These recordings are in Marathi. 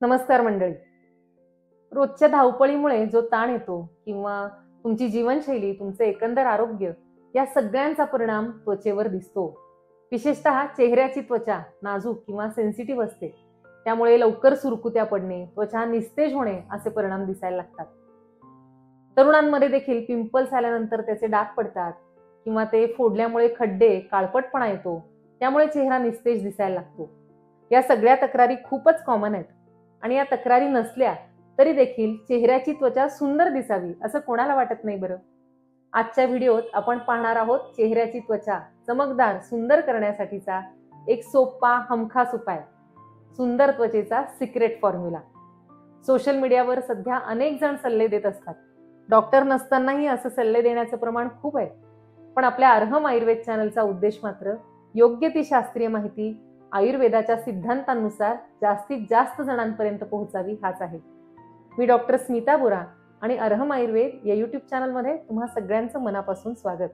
नमस्कार मंडळी. रोजच्या धावपळीमुळे जो ताण येतो किंवा तुमची जीवनशैली, तुमचे एकंदर आरोग्य या सगळ्यांचा परिणाम त्वचेवर दिसतो. विशेषतः चेहऱ्याची त्वचा नाजूक किंवा सेन्सिटिव्ह असते. त्यामुळे लवकर सुरकुत्या पडणे, त्वचा निस्तेज होणे असे परिणाम दिसायला लागतात. तरुणांमध्ये देखील पिंपल्स आल्यानंतर त्याचे डाग पडतात किंवा ते फोडल्यामुळे खड्डे, काळपटपणा येतो. त्यामुळे चेहरा निस्तेज दिसायला लागतो. या सगळ्या तक्रारी खूपच कॉमन आहेत आणि या तक्रारी नसल्या तरी देखील चेहऱ्याची त्वचा सुंदर दिसावी असं कोणाला वाटत नाही बरं. आजच्या व्हिडिओत आपण पाहणार आहोत चेहऱ्याची त्वचा चमकदार सुंदर करण्यासाठीचा एक सोपा हमखास उपाय, सुंदर त्वचेचा सिक्रेट फॉर्म्युला. सोशल मीडियावर सध्या अनेक जण सल्ले देत असतात. डॉक्टर नसतानाही असं सल्ले देण्याचं प्रमाण खूप आहे. पण आपल्या अर्हम आयुर्वेद चॅनलचा उद्देश मात्र योग्य ती शास्त्रीय माहिती आयुर्वेदाच्या सिद्धांतानुसार जास्तीत जास्त जणांपर्यंत पोहोचावी हाच आहे. मी डॉक्टर स्मिता बोरा आणि अर्हम आयुर्वेद या युट्यूब चॅनलमध्ये तुम्हा सगळ्यांचं मनापासून स्वागत.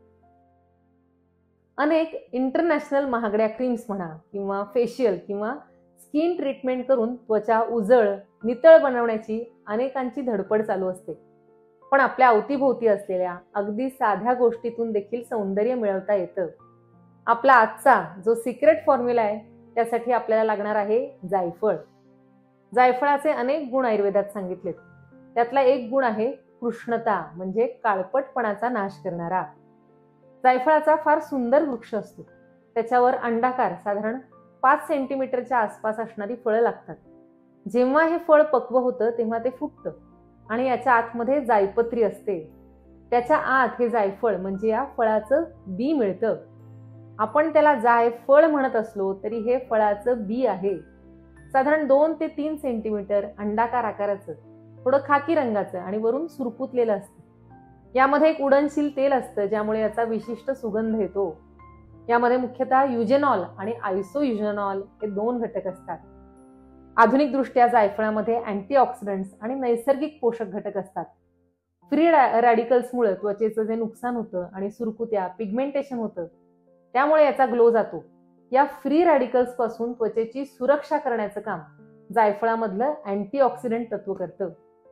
अनेक इंटरनॅशनल महागड्या क्रीम्स म्हणा किंवा फेशियल किंवा स्किन ट्रीटमेंट करून त्वचा उजळ नितळ बनवण्याची अनेकांची धडपड चालू असते. पण आपल्या अवतीभोवती असलेल्या अगदी साध्या गोष्टीतून देखील सौंदर्य मिळवता येतं. आपला आजचा जो सिक्रेट फॉर्म्युला आहे त्यासाठी आपल्याला लागणार आहे जायफळ. जायफळाचे अनेक गुण आयुर्वेदात सांगितलेत. त्यातला एक गुण आहे कृष्णता, म्हणजे काळपटपणाचा नाश करणारा. जायफळाचा फार सुंदर वृक्ष असतो. त्याच्यावर अंडाकार साधारण 5 सेंटीमीटरच्या आसपास असणारी फळं लागतात. जेव्हा हे फळ पक्व होतं तेव्हा ते फुटतं आणि याच्या आतमध्ये जायपत्री असते. त्याच्या आत हे जायफळ म्हणजे या फळाचं बी मिळतं. आपण त्याला जायफळ म्हणत असलो तरी हे फळाचं बी आहे. साधारण 2 ते 3 सेंटीमीटर अंडाकार आकाराचं, थोडं खाकी रंगाचं आणि वरून सुरकुतलेलं असतं. यामध्ये एक उडनशील तेल असतं ज्यामुळे याचा विशिष्ट सुगंध येतो. यामध्ये मुख्यतः युजेनॉल आणि आयसोयुजेनॉल हे 2 घटक असतात. आधुनिक दृष्ट्या जायफळामध्ये अँटीऑक्सिडंट्स आणि नैसर्गिक पोषक घटक असतात. फ्री रॅडिकल्समुळे त्वचेचं जे नुकसान होतं आणि सुरकुत्या, पिगमेंटेशन होतं त्यामुळे याचा ग्लो जातो. या फ्री रॅडिकल्स पासून त्वचेची सुरक्षा करण्याचं काम जायफळामधलं अँटीऑक्सिडंट तत्व करतं.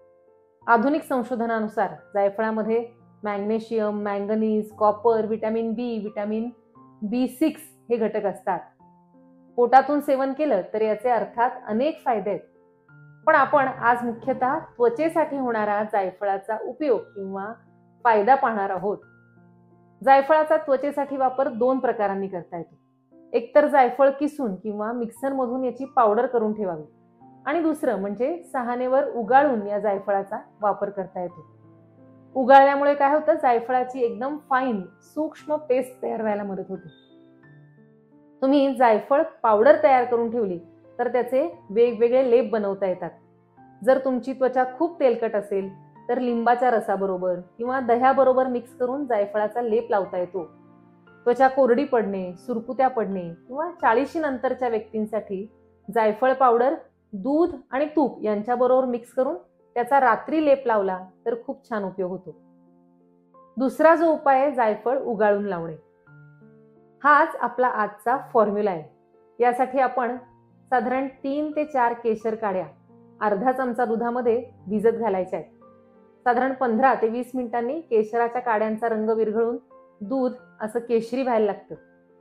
आधुनिक संशोधनानुसार जायफळामध्ये magnesium, manganese, copper, vitamin B, vitamin B6 हे घटक असतात. पोटातून सेवन केलं तर याचे अर्थात अनेक फायदे आहेत. पण आपण आज मुख्यतः त्वचेसाठी होणारा जायफळाचा उपयोग किंवा फायदा पाहणार आहोत. जायफळाचा त्वचेसाठी वापर 2 प्रकारांनी करता येतो. एकतर जायफळ किसून किंवा मिक्सर मधून याची पावडर करून ठेवावी आणि दुसरं म्हणजे सहानेवर उगाळून या जायफळाचा वापर करता येतो. उगाळल्यामुळे काय होतं, जायफळाची एकदम फाईन सूक्ष्म पेस्ट तयार व्हायला मदत होते. तुम्ही जायफळ पावडर तयार करून ठेवली तर त्याचे वेगवेगळे लेप बनवता येतात. जर तुमची त्वचा खूप तेलकट असेल तर लिंबाच्या रसाबरोबर किंवा दह्याबरोबर मिक्स करून जायफळाचा लेप लावता येतो. त्वचा कोरडी पडणे, सुरकुत्या पडणे किंवा 40 नंतरच्या व्यक्तींसाठी जायफळ पावडर दूध आणि तूप यांच्याबरोबर मिक्स करून त्याचा रात्री लेप लावला तर खूप छान उपयोग होतो. दुसरा जो उपाय आहे जायफळ उगाळून लावणे. हाच आपला आजचा फॉर्म्युला आहे. यासाठी आपण साधारण 3 ते 4 केशर काड्या अर्धा चमचा दुधामध्ये भिजत घालायच्या आहेत. साधारण 15 ते 20 मिनिटांनी केशराच्या काड्यांचा रंग विरघळून दूध असं केशरी व्हायला लागतं.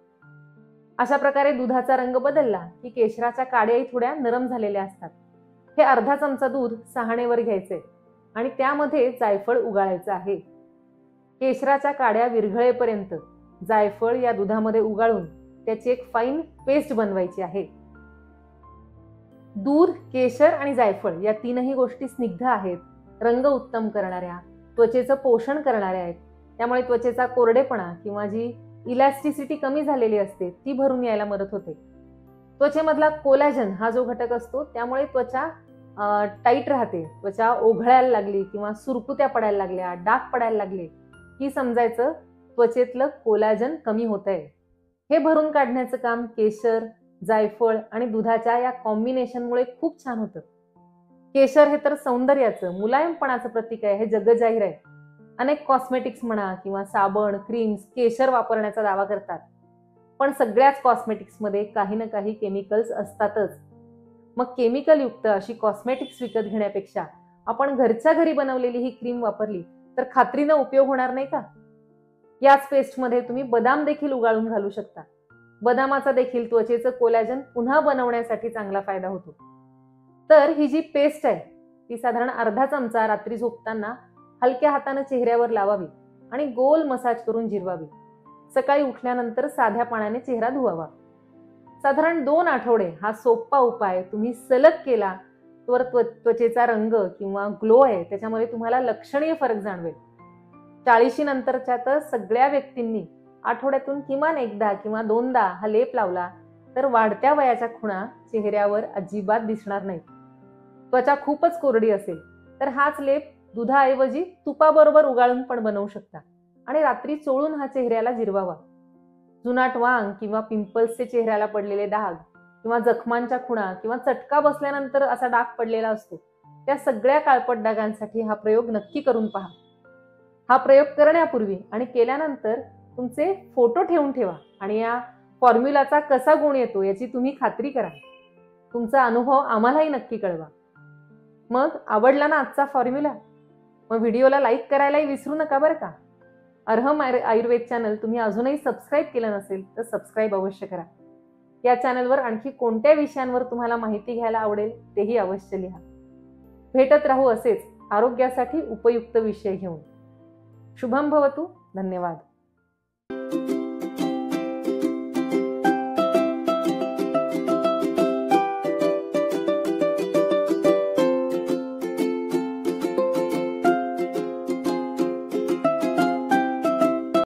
अशा प्रकारे दुधाचा रंग बदलला की केशराच्या काड्याही थोड्या नरम झालेल्या असतात. हे अर्धा चमचा दूध सहाणेवर घ्यायचे आणि त्यामध्ये जायफळ उगाळायचं आहे. केशराच्या काड्या विरघळेपर्यंत जायफळ या दुधामध्ये उगाळून त्याची एक फाईन पेस्ट बनवायची आहे. दूध, केशर आणि जायफळ या 3ही गोष्टी स्निग्ध आहेत, रंग उत्तम करणाऱ्या, त्वचेचं पोषण करणाऱ्या आहेत. त्यामुळे त्वचेचा कोरडेपणा किंवा जी इलॅस्टिसिटी कमी झालेली असते ती भरून यायला मदत होते. त्वचेमधला कोलॅजन हा जो घटक असतो त्यामुळे त्वचा टाईट राहते. त्वचा ओघळायला लागली किंवा सुरकुत्या पडायला लागल्या, डाग पडायला लागले की समजायचं त्वचेतलं कोलॅजन कमी होत आहे. हे भरून काढण्याचं काम केशर, जायफळ आणि दुधाच्या या कॉम्बिनेशनमुळे खूप छान होतं. केशर हे तर सौंदर्याचं, मुलायमपणाचं प्रतीक आहे, हे जगजाहीर आहे. अनेक कॉस्मेटिक्स म्हणा किंवा साबण, क्रीम्स केशर वापरण्याचा दावा करतात. पण सगळ्याच कॉस्मेटिक्समध्ये काही ना काही केमिकल्स असतातच. मग केमिकल युक्त अशी कॉस्मेटिक्स विकत घेण्यापेक्षा आपण घरच्या घरी बनवलेली ही क्रीम वापरली तर खात्रीनं उपयोग होणार नाही का? याच पेस्टमध्ये तुम्ही बदाम देखील उगाळून घालू शकता. बदामाचा देखील त्वचेचं कोलॅजन पुन्हा बनवण्यासाठी चांगला फायदा होतो. तर ही जी पेस्ट आहे ती साधारण अर्धा चमचा रात्री झोपताना हलक्या हाताने चेहऱ्यावर लावावी आणि गोल मसाज करून जिरवावी. सकाळी उठल्यानंतर साध्या पाण्याने चेहरा धुवावा. साधारण 2 आठवडे हा सोपा उपाय तुम्ही सलग केला तर त्वचेचा रंग किंवा ग्लो आहे त्याच्यामध्ये तुम्हाला लक्षणीय फरक जाणवेल. 40 नंतरच्या तर सगळ्या व्यक्तींनी आठवड्यातून किमान एकदा किंवा 2दा हा लेप लावला तर वाढत्या वयाच्या खुणा चेहऱ्यावर अजिबात दिसणार नाहीत. त्वचा खूपच कोरडी असेल तर हाच लेप दुधाऐवजी तुपाबरोबर उगाळून पण बनवू शकता आणि रात्री चोळून हा चेहऱ्याला जिरवावा. जुनाट वांग किंवा पिंपल्सचे चेहऱ्याला पडलेले डाग किंवा जखमांच्या खुणा किंवा चटका बसल्यानंतर असा डाग पडलेला असतो त्या सगळ्या काळपट डागांसाठी हा प्रयोग नक्की करून पहा. हा प्रयोग करण्यापूर्वी आणि केल्यानंतर तुमचे फोटो ठेवून ठेवा आणि या फॉर्म्युलाचा कसा गुण येतो याची तुम्ही खात्री करा. तुमचा अनुभव आम्हालाही नक्की कळवा. मग आवडला ना आजचा फॉर्म्युला? मग व्हिडिओला लाईक करायलाही विसरू नका बरं का. अर्हम आयुर्वेद चॅनल तुम्ही अजूनही सबस्क्राईब केलं नसेल तर सबस्क्राईब अवश्य करा. या चॅनलवर आणखी कोणत्या विषयांवर तुम्हाला माहिती घ्यायला आवडेल तेही अवश्य लिहा. भेटत राहू असेच आरोग्यासाठी उपयुक्त विषय घेऊन. शुभम भवतु. धन्यवाद.